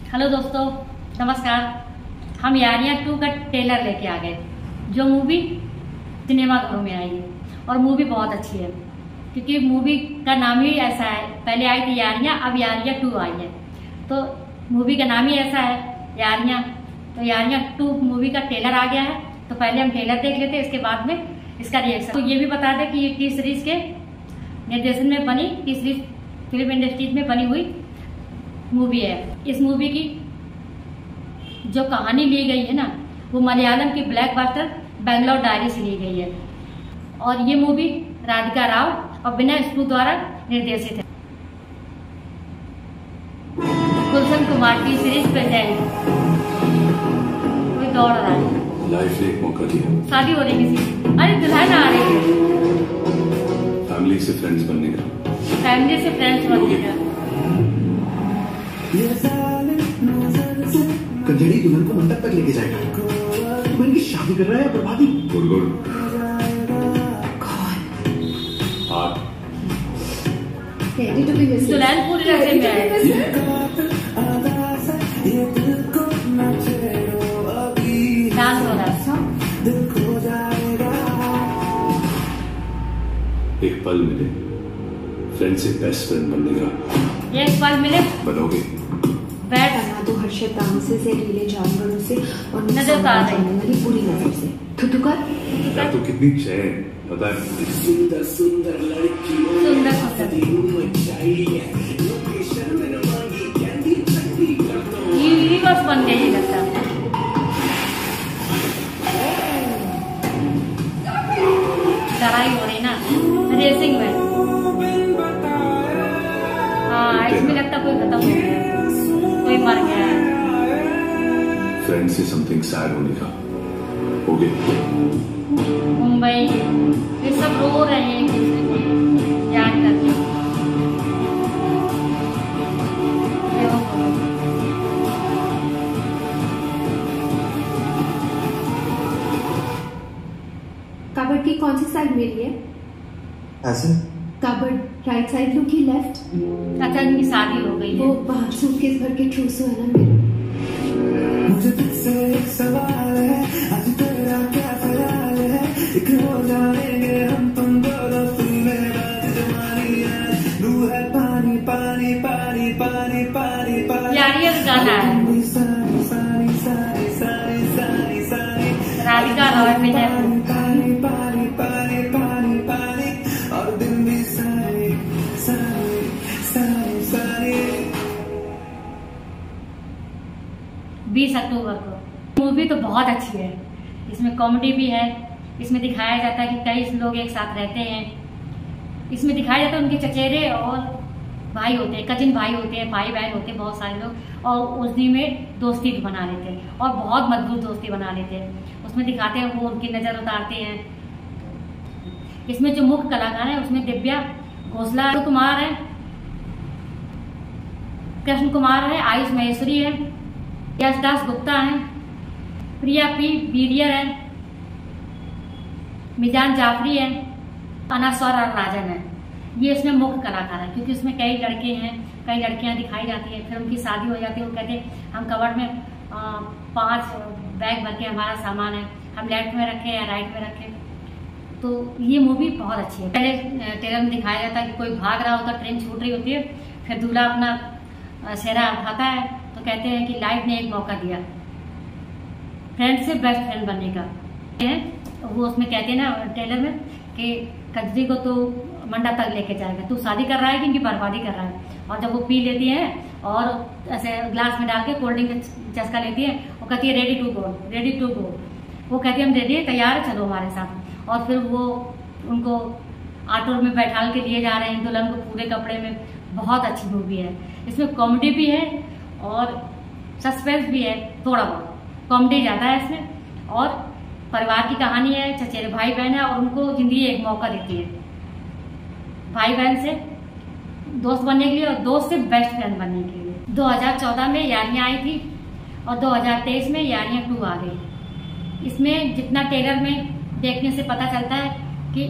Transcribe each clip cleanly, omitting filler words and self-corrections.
Hello दोस्तों, नमस्कार। हम यारियां 2 का ट्रेलर लेके आ गए, जो मूवी सिनेमाघरों में आई है और मूवी बहुत अच्छी है, क्योंकि मूवी का नाम ही ऐसा है। पहले आई थी यारियां, अब यारियां 2 आई है, तो मूवी का नाम ही ऐसा है यारियां। तो यारियां 2 मूवी का ट्रेलर आ गया है, तो पहले हम ट्रेलर देख लेते हैं, इसके बाद में इसका रिएक्शन। तो ये भी बता दें कि ये टी सीरीज के निर्देशन में बनी, टी सीरीज फिल्म इंडस्ट्रीज में बनी हुई मूवी है। इस मूवी की जो कहानी ली गई है ना, वो मलयालम की ब्लॉकबस्टर बेंगलोर डायरी से ली गई है, और ये मूवी राधिका राव और विनय स्टू द्वारा निर्देशित है। Gulshan Kumar T series present. कोई दौड़ रहा है, लाइफ ने एक मौका दिया। शादी हो रही किसी, अरे दुल्हन आ रही है। फैमिली से फ्रेंड्स बनने का। फैमिली से फ्रेंड्स बनने का। गंजेड़ी दुल्हन को मंडप तक लेके जाएगा। तुम इनकी शादी कर रहा है या बर्बादी? गुड़ दुल्हन पूरी रस्ते में है। डांस हो रहा है। एक पल मिले, फ्रेंड से बेस्ट फ्रेंड बनने का। एक पल मिले, बनोगे? बैठ बना दो हर्षित तामसे से ढीले जानवरों से और नजर उतार जाने वाली बुरी नजर से। थुथुकर यार तो कितनी चैन, पता है? सुंदर सुंदर लड़की सुंदर सुंदर यूनिवर्स बन गया ये लगता है। लड़ाई हो रही ना रेसिंग में। हाँ, इसमें लगता कोई खत्म हो गया, कोई मर गया है। फ्रेंड से समथिंग सैड होने का। हो गया। मुंबई ये सब रो रहे हैं एक दूसरे को याद करके। कबर्ड की कौन सी साइड मेरी है? ऐसे कबर्ड राइट साइड लो कि लेफ्ट? अच्छा, इनकी शादी हो गई वो है। बाहर सूटकेस भर के ट्रूसो है ना मेरे। मुझे तुझसे एक सवाल है, आज तेरा क्या ख्याल है? एक हो जाएंगे हम तुम दोनों, तुम मेरा जवानी है, रूह है पानी पानी पानी पानी पानी पानी। यारियां का गाना है, सारी सारी सारी सारी सारी सारी राधिका राव में है। पानी पानी पानी पानी पानी और दिन भी सारी सारी सारी सारी। 20 अक्टूबर को। मूवी तो बहुत अच्छी है, इसमें कॉमेडी भी है। इसमें दिखाया जाता है कि कई लोग एक साथ रहते हैं। इसमें दिखाया जाता है उनके चचेरे और भाई होते हैं, कजिन भाई होते हैं, भाई बहन होते हैं बहुत सारे लोग, और उस दिन में दोस्ती भी बना लेते हैं और बहुत मजबूत दोस्ती बना लेते हैं। उसमें दिखाते हैं वो उनकी नज़र उतारते हैं। इसमें जो मुख्य कलाकार है उसमें दिव्या घोषला कुमार है, कृष्ण कुमार है, आयुष महेश्वरी है, यशदास गुप्ता है, प्रिया पी बीरियर है, मिजान जाफरी है, अनास्वर और राजन है। ये इसमें मुख्य कलाकार है, क्योंकि इसमें कई लड़के हैं, कई लड़कियां दिखाई जाती हैं। फिर उनकी शादी हो जाती है, वो कहते हैं हम कबर्ड में 5 बैग भर के हमारा सामान है, हम लेफ्ट में रखें या राइट में रखें। तो ये मूवी बहुत अच्छी है। पहले ट्रेलर में दिखाया जाता है कि कोई भाग रहा होता, ट्रेन छूट रही होती है, फिर दूल्हा अपना सेहरा उठाता है, तो कहते हैं कि लाइफ ने एक मौका दिया फ्रेंड से बेस्ट फ्रेंड बनने का। वो उसमें कहते हैं ना ट्रेलर में कि कजरी को तो मंडा तक लेके जाएगा, तू शादी कर रहा है कि इनकी बर्बादी कर रहा है। और जब वो पी लेती है और ऐसे ग्लास में डाल के कोल्ड ड्रिंक का चस्का लेती है, वो कहती है ready to go, ready to go. वो कहती है हम रेडी है, तैयार है, चलो हमारे साथ। और फिर वो उनको ऑटो में बैठाल के लिए जा रहे हैं, दुल्हन को पूरे कपड़े में। बहुत अच्छी मूवी है। इसमें कॉमेडी भी है और सस्पेंस भी है, थोड़ा बहुत कॉमेडी ज़्यादा है इसमें, और परिवार की कहानी है। चचेरे भाई बहन है और उनको जिंदगी एक मौका देती है भाई बहन से दोस्त बनने के लिए और दोस्त से बेस्ट फ्रेंड बनने के लिए। 2014 में यारियां आई थी और 2023 में यारियां 2 आ गई। इसमें जितना ट्रेलर में देखने से पता चलता है कि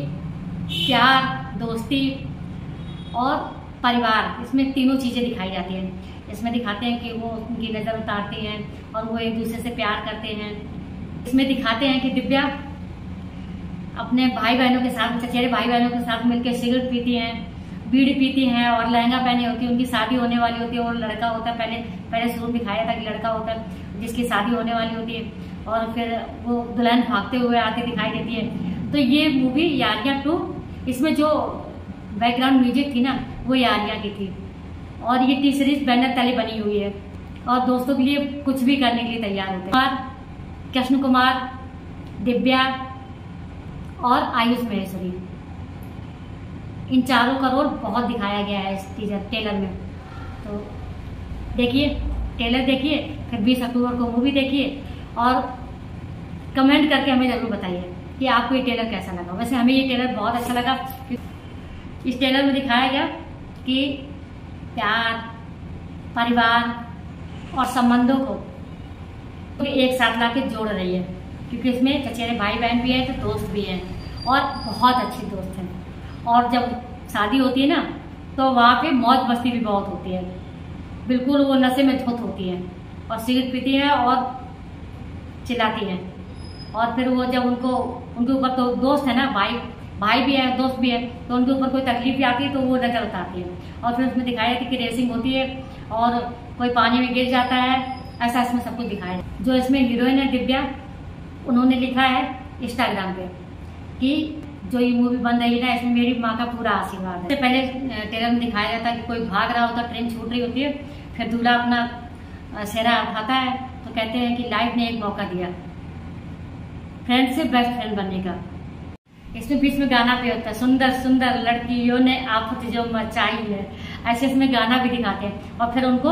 प्यार, दोस्ती और परिवार, इसमें तीनों चीजें दिखाई जाती हैं। इसमें दिखाते हैं कि वो उनकी नज़र उतारते हैं और वो एक दूसरे से प्यार करते हैं। इसमें दिखाते हैं कि दिव्या अपने भाई बहनों के साथ, चचेरे भाई बहनों के साथ मिलकर सिगरेट पीती हैं, बीड़ी पीती हैं और लहंगा पहनी होती है। उनकी शादी होने वाली होती है और लड़का होता है, पहले शुरू दिखाया था कि लड़का होता है जिसकी शादी होने वाली होती है और फिर वो दुल्हन भागते हुए आते दिखाई देती है। तो ये मूवी यारियां 2, इसमें जो बैकग्राउंड म्यूजिक थी ना वो यारियां की थी और ये टी सीरीज बैनर तले बनी हुई है और दोस्तों के लिए कुछ भी करने के लिए तैयार होते हैं। कृष्ण कुमार, दिव्या और आयुष महेश्वरी, इन चारों का रोल बहुत दिखाया गया है इस टेलर में। तो देखिए, टेलर देखिए, फिर 20 अक्टूबर को मूवी देखिए और कमेंट करके हमें जरूर बताइए कि आपको ये टेलर कैसा लगा। वैसे हमें ये टेलर बहुत अच्छा लगा। इस टेलर में दिखाया गया कि प्यार, परिवार और संबंधों को एक साथ लाके जोड़ रही है, क्योंकि इसमें चचेरे भाई बहन भी हैं तो दोस्त भी हैं और बहुत अच्छे दोस्त हैं। और जब शादी होती है ना तो वहाँ पे मौज मस्ती भी बहुत होती है, बिल्कुल वो नशे में धुत होती है और सिगरेट पीती है और चिल्लाती है। और फिर वो जब उनके ऊपर तो दोस्त है ना, भाई भी है, दोस्त भी है, तो उनके ऊपर कोई तकलीफ भी आती है तो वो नजर उतारती है। और फिर उसमें दिखाया था कि रेसिंग होती है और कोई पानी में गिर जाता है, ऐसा इसमें सब कुछ दिखाया है। जो इसमें हीरोइन है दिव्या, उन्होंने लिखा है इंस्टाग्राम पे कि जो ये मूवी बन रही है ना, इसमें मेरी माँ का पूरा आशीर्वाद है। इससे पहले टेलर में दिखाया जाता है कि कोई भाग रहा होता, ट्रेन छूट रही होती है, फिर दूल्हा अपना सेहरा उठाता है तो कहते हैं कि लाइफ ने एक मौका दिया फ्रेंड से बेस्ट फ्रेंड बनने का। इसमें बीच में गाना भी होता है, सुंदर सुंदर लड़कियों ने आफत जो मचाई है, ऐसे इसमें गाना भी दिखाते हैं। और फिर उनको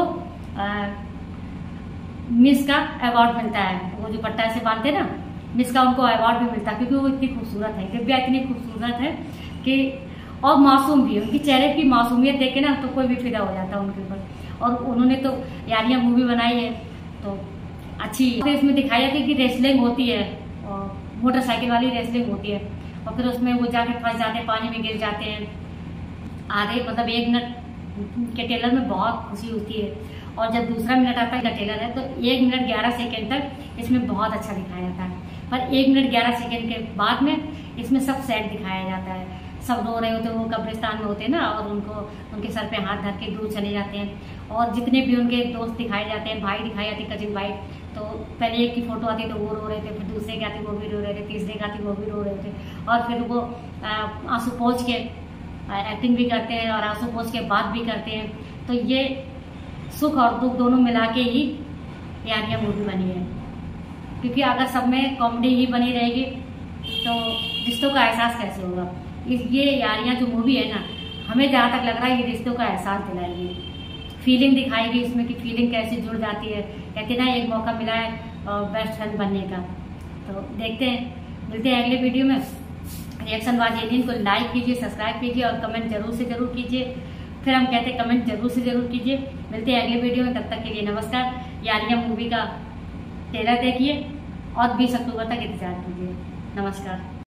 मिस का अवार्ड मिलता है, वो जो पट्टा से बांधते ना, मिस का उनको अवार्ड भी मिलता है क्योंकि वो इतनी खूबसूरत है। दिव्या इतनी खूबसूरत है कि और मासूम भी है, उनकी चेहरे की मासूमियत देख के ना तो कोई भी फिदा हो जाता है उनके ऊपर। और उन्होंने तो यारियां मूवी बनाई है तो अच्छी। इसमें दिखाया कि रेसलिंग होती है और मोटरसाइकिल वाली रेसलिंग होती है और फिर उसमें वो जाके फंस जाते हैं, पानी में गिर जाते हैं। आधे मतलब 1 मिनट के टेलर में बहुत खुशी होती है और जब दूसरा मिनट आता है टेलर है तो 1 मिनट 11 सेकेंड तक इसमें बहुत अच्छा दिखाया जाता है। पर 1 मिनट 11 सेकेंड के बाद में इसमें सब सैड दिखाया जाता है, सब रो रहे होते हैं, वो कब्रिस्तान में होते हैं ना और उनके सर पे हाथ धर के दूर चले जाते हैं। और जितने भी उनके दोस्त दिखाए जाते हैं, भाई दिखाई जाती है, कजिन भाई, तो पहले एक की फोटो आती तो वो रो रहे थे, फिर दूसरे की आती वो भी रो रहे थे, तीसरे की आती वो भी रो रहे थे। और फिर वो आंसू पोंछ के एक्टिंग भी करते हैं और आंसू पोंछ के बात भी करते हैं। तो ये सुख और दुख दोनों मिला के ही यारियां मूवी बनी है, क्योंकि अगर सब में कॉमेडी ही बनी रहेगी तो रिश्तों का एहसास कैसे होगा। ये यारियां जो मूवी है ना, हमें जहाँ तक लग रहा है ये रिश्तों का एहसास दिलाएगी, फीलिंग दिखाएगी इसमें कि फीलिंग कैसे जुड़ जाती है। कहते ना एक मौका मिला है बेस्ट फ्रेंड बनने का। तो देखते हैं, मिलते हैं अगले वीडियो में। रिएक्शन बाज एलियन को लाइक कीजिए, सब्सक्राइब कीजिए और कमेंट जरूर से जरूर कीजिए। फिर हम कहते हैं कमेंट जरूर से जरूर कीजिए। मिलते हैं अगले वीडियो में, तब तक के लिए नमस्कार। यारियां मूवी का ट्रेलर देखिए और 20 अक्टूबर तक इंतजार कीजिए। नमस्कार।